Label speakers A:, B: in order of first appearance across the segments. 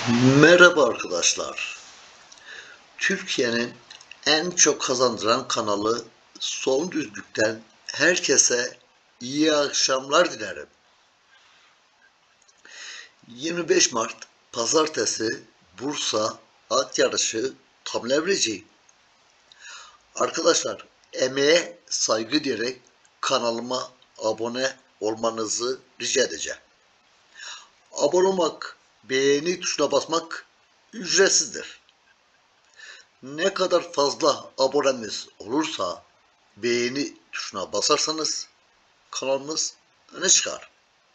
A: Merhaba arkadaşlar. Türkiye'nin en çok kazandıran kanalı Son Düzlük'ten herkese iyi akşamlar dilerim. 25 Mart Pazartesi Bursa at yarışı tam levreci. Arkadaşlar emeğe saygı diyerek kanalıma abone olmanızı rica edeceğim. Abone olmak, beğeni tuşuna basmak ücretsizdir. Ne kadar fazla abonemiz olursa beğeni tuşuna basarsanız kanalımız öne çıkar.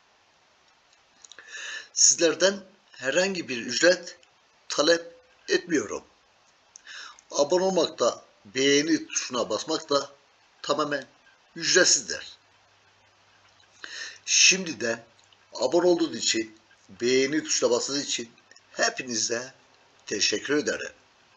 A: Sizlerden herhangi bir ücret talep etmiyorum. Abone olmak da beğeni tuşuna basmak da tamamen ücretsizdir. Şimdiden abone olduğunuz için, beğeni tuşuna bastığınız için hepinize teşekkür ederim.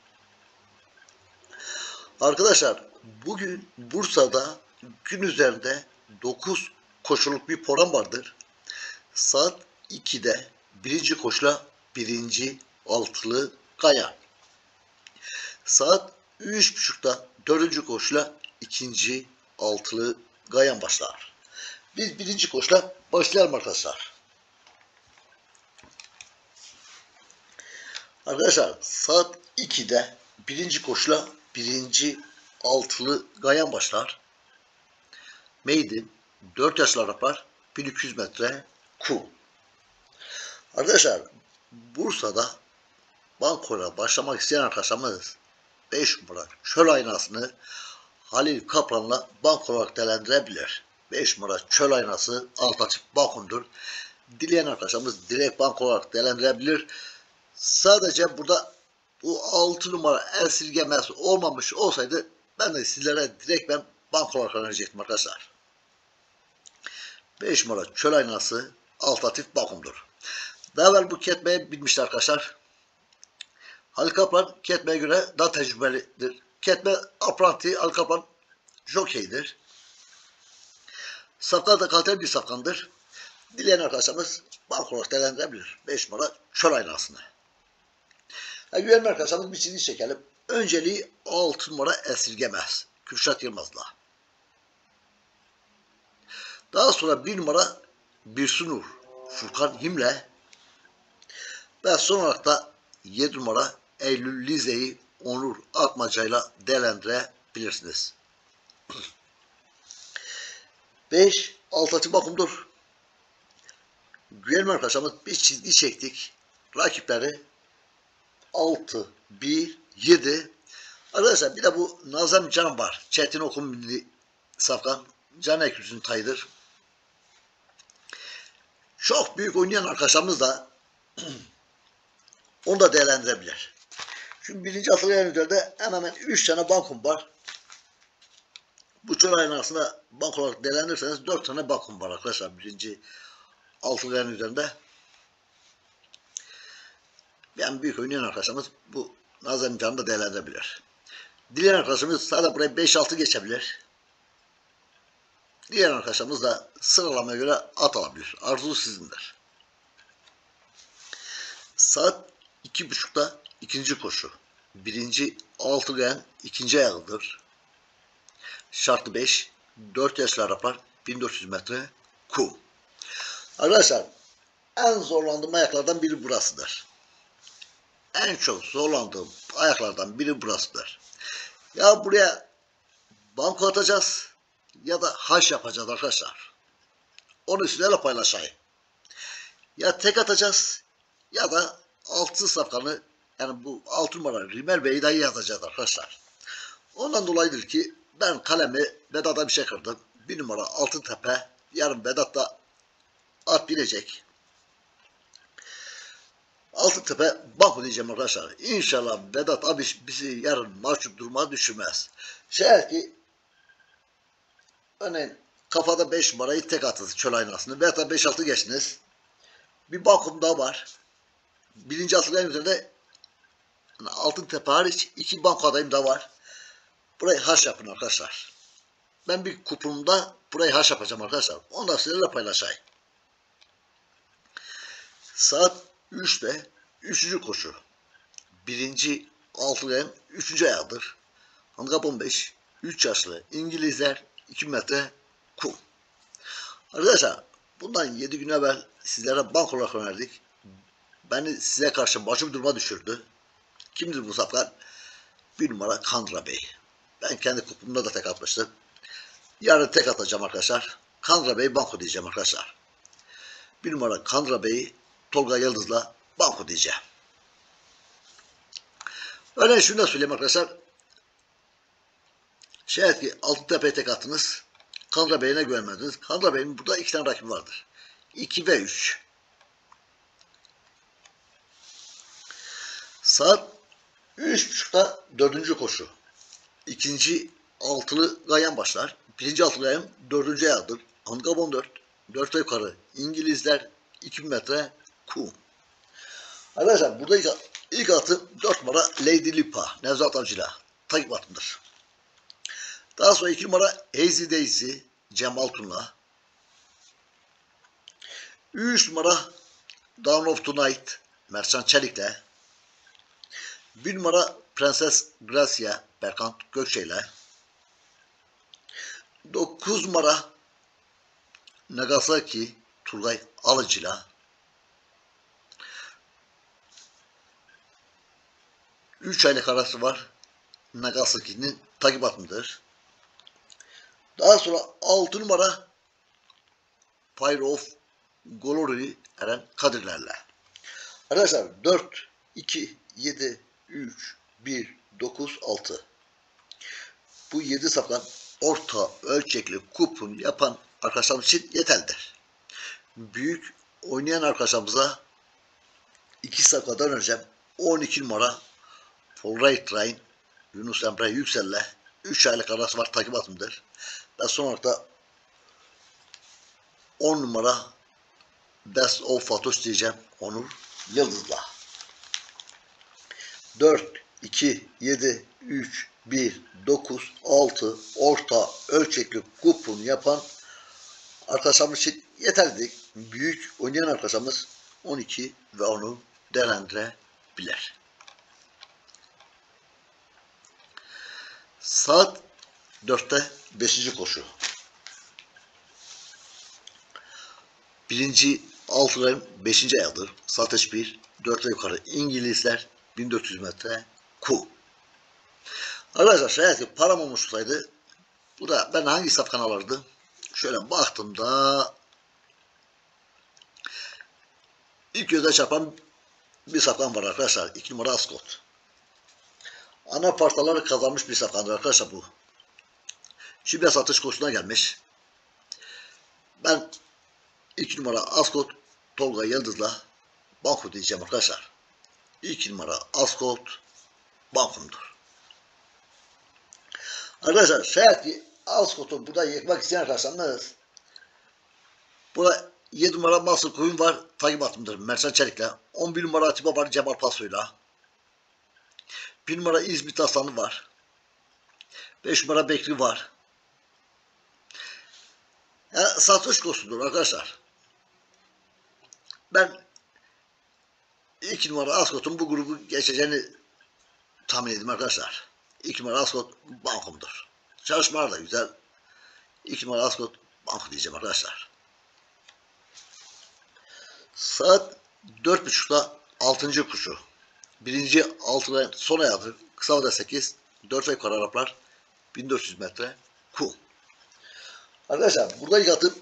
A: Arkadaşlar bugün Bursa'da gün üzerinde 9 koşuluk bir program vardır. Saat 2'de birinci koşula birinci altılı Kaya. Saat 3.30'da dördüncü koşula ikinci altılı Gayan başlar. Biz birinci koşula başlayalım arkadaşlar. Arkadaşlar saat 2'de birinci koşula birinci altılı Gayan başlar. Maiden 4 yaşlı Araplar 1200 metre kum. Arkadaşlar Bursa'da bankoya başlamak isteyen arkadaşlarımız 5 numara çöl aynasını Halil Kaplan'la banko olarak değerlendirebilir. 5 numara çöl aynası alternatif bankondur. Dileyen arkadaşlarımız direkt banko olarak değerlendirebilir. Sadece burada bu 6 numara esirgemez olmamış olsaydı ben de sizlere direkt banko olarak önerecektim arkadaşlar. 5 numara çöl aynası alternatif bankumdur. Daha evvel bu ketmeye binmişti arkadaşlar. Halil Kaplan ketmeye göre daha tecrübelidir. Ketme apranti Halil Kaplan jokeydir. Safkan da kaliteli bir safkandır. Dileyen arkadaşlarımız banko olarak değerlendirebilir. 5 numara çöl aynasını. Güvenli arkadaşlarımız bir çizgi çekelim. Önceliği 6 numara esirgemez. Kürşat Yılmaz'la. Daha sonra 1 numara Birsunur Furkan Himle ve son olarak da 7 numara Eylül Lize'yi Onur Atmaca'yla değerlendirebilirsiniz. 5 alternatif bakımdır. Güvenli arkadaşlarımız bir çizgi çektik. Rakipleri 6, 1, 7. Arkadaşlar bir de bu Nazım Can var. Çetin Okum Milli Safkan. Can Eküz'ün tayıdır. Çok büyük oynayan arkadaşlarımız da onu da değerlendirebilir. Şimdi birinci altılı yayın üzerinde hemen 3 tane bankum var. Bu çöl aynasına bank olarak değerlendirirseniz 4 tane bankum var arkadaşlar birinci altılı yayın üzerinde. Yani büyük oynayan arkadaşlarımız bu Nazım Can'ı da değerlendirebilir. Dileyen arkadaşımız sadece buraya 5-6 geçebilir. Diğer arkadaşlarımız da sıralamaya göre at alabilir. Arzu sizindir. Saat 2.30'da ikinci koşu. Birinci altıgen ikinci ayağıdır. Şartlı 5. 4 yaşlı Araplar 1400 metre kum. Arkadaşlar en zorlandığım ayaklardan biri burasıdır. En çok zorlandığım ayaklardan biri burasıdır. Ya buraya banko atacağız ya da haş yapacağız arkadaşlar. Onu sizlerle paylaşayım. Ya tek atacağız ya da altı safkanı yani bu 6 numara Rimel Bey'i dahi yazacağız arkadaşlar. Ondan dolayıdır ki ben kalemi Vedat'a bir şey kırdım. 1 numara Altıntepe. Yarın Vedat da at binecek. Altıntepe banko diyeceğim arkadaşlar. İnşallah Vedat abi bizi yarın mahcup duruma düşürmez. Şeğer ki örneğin kafada 5 numarayı tek atınız çöl aynasını. Veya da 5-6 geçtiniz. Bir bankom daha var. Birinci altıların üzerinde Altıntepe hariç 2 banko adayım da var. Burayı haş yapın arkadaşlar. Ben bir kupumda burayı haş yapacağım arkadaşlar. Onu da sizlerle paylaşayım. Saat 3'te Üçüncü koşu. Birinci altıgen üçüncü ayağıdır. Handikap 15. 3 yaşlı İngilizler 2 metre kum. Arkadaşlar bundan 7 gün evvel sizlere bank olarak önerdik. Beni size karşı başım duruma düşürdü. Kimdir bu safkan? 1 numara Kandıra Bey. Ben kendi kupumda da tek atmıştım. Yarın tek atacağım arkadaşlar. Kandıra Bey banko diyeceğim arkadaşlar. 1 numara Kandıra Bey'i Tolga Yıldız'la banko diyeceğim. Örneğin şunu da söyleyeyim arkadaşlar. Şayet ki Altıntepe'ye tek attınız. Kandıra Bey'ine güvenmediniz. Kandıra Bey'in burada 2 tane rakibi vardır. 2 ve 3. Saat 3.30'da 4. koşu. İkinci altılı gayan başlar. Birinci altılı gayan 4. ayağıdır. Handikap 14. 4 yukarı. İngilizler 2 metre kum. Arkadaşlar burada ilk atı 4 numara Lady Lipa. Nevzat Avcı'yla takip atımdır. Daha sonra 2 numara Hazy Daisy Cemal Tun'la. 3 numara Dawn of Tonight Mersan Çelik'le. 1 numara Prenses Gracia Berkant Gökçe'yle. 9 numara Nagasaki Turgay Alıcı'yla. 3 aylık arası var. Nagasaki'nin takip atımıdır. Daha sonra 6 numara Fire of Glory Eren Kadirler'le. Arkadaşlar 4, 2, 7, 3, 1, 9, 6. Bu 7 safkan orta ölçekli kupon yapan arkadaşlarımız için yeterlidir. Büyük oynayan arkadaşlarımıza 2 safkadan önce 12 numara Fulbright Train Yunus Emre Yüksel'le 3 aylık arası var takip atımdır. Ve son olarak da 10 numara Best of Fatoş diyeceğim Onur Yıldız'la. 4, 2, 7, 3, 1, 9, 6 orta ölçekli kupon yapan arkadaşlarımız için yeterli. Büyük oynayan arkadaşlarımız 12 ve onu değerlendirebilir. Saat 4'te 5. koşu. Birinci altıların 5. ayağıdır. Satış 1, 4 yukarı İngilizler 1400 metre ku. Arkadaşlar şayet ki param olmuşsaydı bu da ben hangi safkan alırdım? Şöyle baktığımda ilk göze çarpan bir safkan var arkadaşlar. 2 numara Ascot. Ana parçaları kazanmış bir safkandır arkadaşlar bu. Şimdi satış kursuna gelmiş. Ben 2 numara Ascot Tolga Yıldız'la banko diyeceğim arkadaşlar. 2 numara Ascot bankumdur. Arkadaşlar şayet ki Ascot'u burada yıkmak isteyen arkadaşlarınız burada 7 numara Master Coin var takip atımdır Mersan Çelik'le. 11 numara Atiba var Cemal Paso'yla. 1 numara İzmit Aslanı var. 5 numara Bekri var. Yani satış kursudur arkadaşlar. Ben 2 numara Ascot'un bu grubu geçeceğini tahmin edeyim arkadaşlar. 2 numara Ascot bankumdur. Çalışmalar da güzel. 2 numara Ascot banko diyeceğim arkadaşlar. Saat 4.30'da 6. kuşu. Birinci altıda son ayağıdır. Kısa vada 8. 4 ve yukarı Araplar 1400 metre kum. Arkadaşlar burada yatıp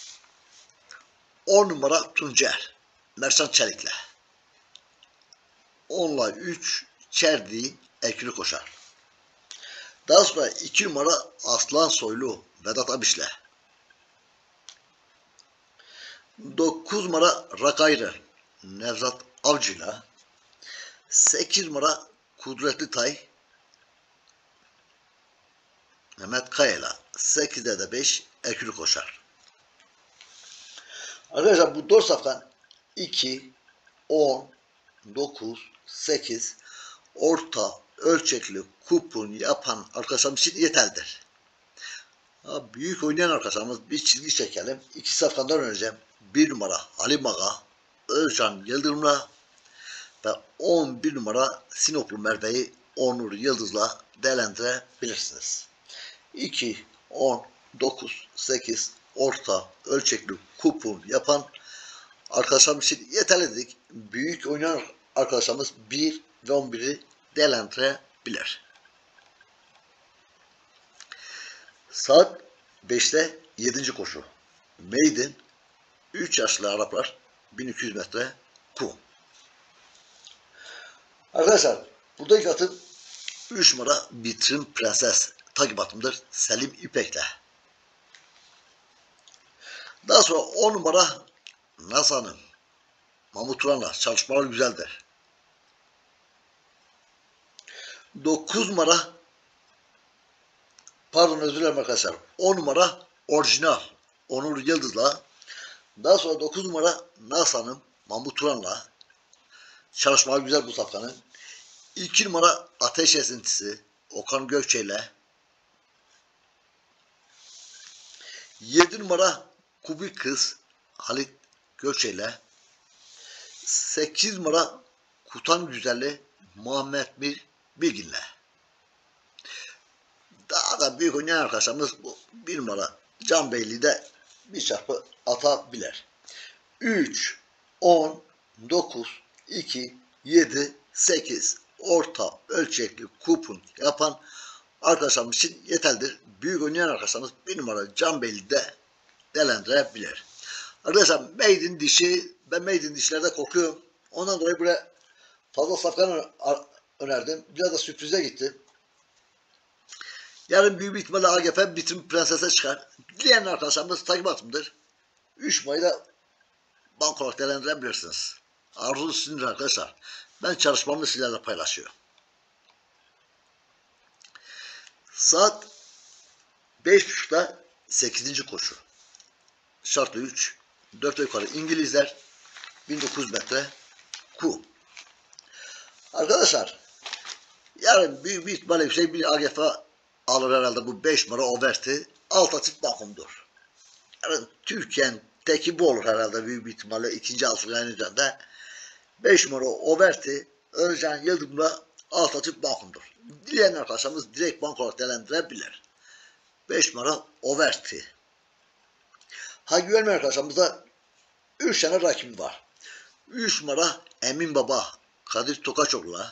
A: 10 numara Tuncer Mersan Çelik'le. 10'la 3 Çerdi ekili koşar. Daha sonra 2 numara Aslan Soylu Vedat Abiş'le. 9 numara Rakayrı Nevzat Avcı'yla. 8 numara Kudretli Tay Mehmet Kaya'yla. 8'de de 5 ekili koşar. Arkadaşlar bu 4 safkan 2, 10, 9, 8 orta ölçekli kupon yapan arkadaşlarımız için yeterlidir. Büyük oynayan arkadaşlarımız bir çizgi çekelim. 2 safkandan önce 1 numara Halim Ağa Özcan Yıldırım'la ve 11 numara Sinoplu Merve'yi Onur Yıldız'la değerlendirebilirsiniz. 2, 10, 9, 8 orta ölçekli kupon yapan arkadaşlarımız için yeterli dedik. Büyük oynayan arkadaşlarımız 1 ve 11'i değerlendirebilir. Saat 5'te 7. koşu. Maiden 3 yaşlı Araplar 1200 metre kum. Arkadaşlar burada ilk atım 3 numara Vitrin Prenses takip atımdır Selim İpek'le. Daha sonra 10 numara Nazan'ın Mahmut Turan'la çalışmalar güzeldir. 9 numara özür dilerim arkadaşlar. 10 numara Orijinal Onur Yıldız'la, daha sonra 9 numara Nazan'ın Mahmut Turan'la çalışmalar güzel bu safkanın. 2 numara Ateş Esintisi Okan Gökçe'yle, 7 numara Kubik Kız Halit Gökçe'yle, 8 numara Kutan Güzelli Muhammed Bilgin'le. Daha da büyük oynayan arkadaşlarımız bu 1 numara Can Beyli de bir çarpı atabilir. 3, 10, 9, 2, 7, 8 orta ölçekli kupon yapan arkadaşlarımız için yeterlidir. Büyük oynayan arkadaşlarımız 1 numara Can Beyli de değerlendirebilir. Arkadaşlar Maiden dişi, ben Maiden dişlerde korkuyorum. Ondan dolayı buraya fazla safkan önerdim. Biraz da sürprize gitti. Yarın büyük bir ihtimalle AGF Vitrin Prenses'e çıkar. Dileyen arkadaşlarımız takip atımdır. 3 Mayı'da da bank olarak değerlendirebilirsiniz. Arzu sizindir arkadaşlar. Ben çalışmamı sizlerle paylaşıyorum. Saat 5.30'da 8. koşu. Şartlı 3. 4 yukarı İngilizler 1900 metre kum. Arkadaşlar yarın büyük bir ihtimalle bir AGF alır herhalde bu 5 numara Overti. Alternatif bakımdır. Yani Türkiye'nin teki bu olur herhalde büyük bir ihtimalle ikinci altılığın üzerinde. 5 numara Overti Özcan Yıldırım'la alternatif bakımdır. Dileyen arkadaşlarımız direkt bank olarak değerlendirebilir. 5 numara Overti. Ha güvenmeyen arkadaşlarımızda 3 tane rakibi var. 3 numara Emin Baba Kadir Tokaçoğlu'la,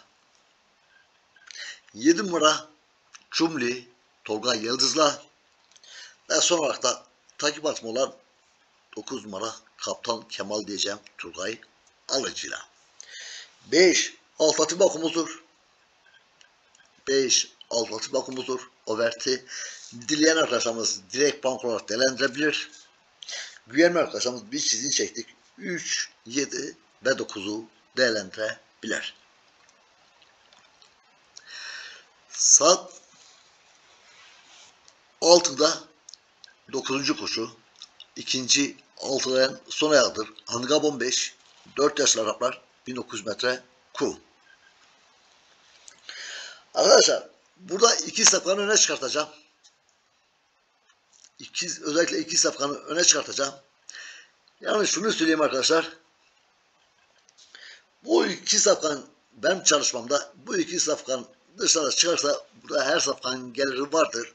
A: 7 numara Çumli Tolga Yıldız'la ve son olarak da takip atma olan 9 numara Kaptan Kemal diyeceğim Turgay Alıcı'yla. 5 alternatif bakımızdır. 5 alternatif bakımızdır. Overti dileyen arkadaşlarımız direkt bank olarak değerlendirebilir. Güvenme arkadaşlarımız bir çizgi çektik. 3, 7 ve 9'u değerlendirebilir. Saat 6'da 9. koşu. İkinci altılayan son ayağıdır. Handikap 15. 4 yaşlı Araplar 1900 metre kum. Arkadaşlar burada 2 safkanı öne çıkartacağım. Özellikle 2 safkanı öne çıkartacağım. Yani şunu söyleyeyim arkadaşlar. Bu 2 safkan benim çalışmamda bu 2 safkan dışarıda çıkarsa burada her safkanın geliri vardır.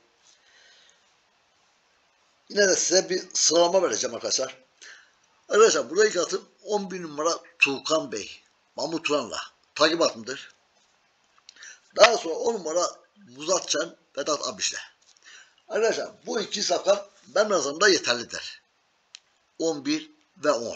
A: Yine de size bir sıralama vereceğim arkadaşlar. Arkadaşlar burada ilk atım 11 numara Tuğkan Bey Mahmut Turan'la takip atımdır. Daha sonra 10 numara Muzatcan Vedat Abiş'le. Arkadaşlar bu 2 safkan benim nazarımda yeterlidir. 11 ve 10.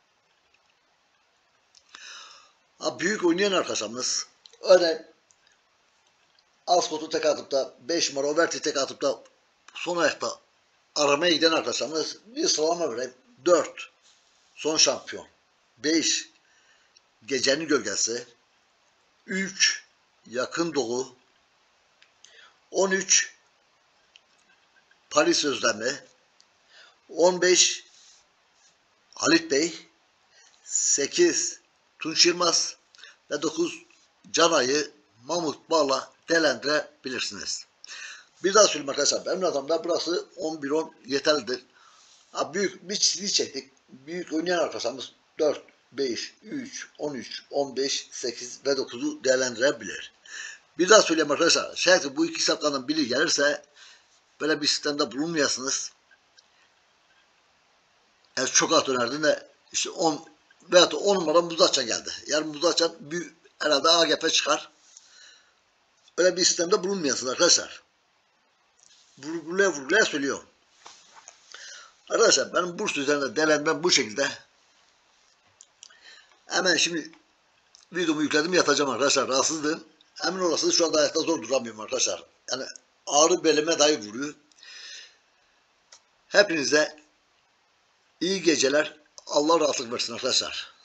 A: Büyük oynayan arkadaşlarımız örneğin Asfot'u tek atıp da 5 numara Overti tek atıp da son ayakta aramaya giden arkadaşlarımız bir sıralama vereyim. 4 son şampiyon, 5 gecenin gölgesi, 3 yakın doğu, 13 Paris özlemi, 15 Halit Bey, 8 Tunç Yılmaz ve 9 Canay'ı Mahmut Bağ'la değerlendirebilirsiniz. Bir daha söyleyeyim arkadaşlar. Benim adamda burası 11-10 yeterlidir. Büyük bir çizgi çektik. Büyük oynayan arkadaşlarımız 4, 5, 3, 13, 15, 8 ve 9'u değerlendirebilir. Bir daha söyleyeyim arkadaşlar. Şayet bu iki safkanın biri gelirse böyle bir sistemde bulunmayasınız. Yani çok at önerdiğinde işte 10 veyahut da 10 numara Muzaçan geldi. Yani Muzaçan bir herhalde AGP çıkar. Öyle bir sistemde bulunmayasınız arkadaşlar. Vurgulaya söylüyorum. Arkadaşlar benim burs üzerinde değerlendirmem bu şekilde. Hemen şimdi videomu yükledim, yatacağım arkadaşlar. Rahatsızdım. Emin olasınız şu anda ayakta zor duramıyorum arkadaşlar. Yani ağrı belime dahi vuruyor. Hepinize iyi geceler. Allah rahatlık versin arkadaşlar.